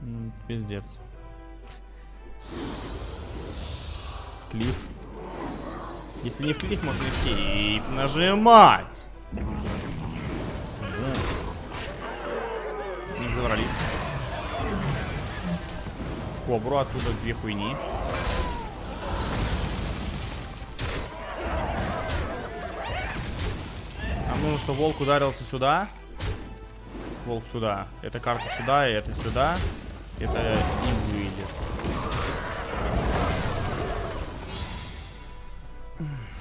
Пиздец. Клифф. Если не в клифф, можно и в кейп нажимать. Не заврались. В кобру оттуда 2 хуйни. Нам нужно, чтобы волк ударился сюда. Волк сюда. Эта карта сюда, и это сюда. Это не выйдет.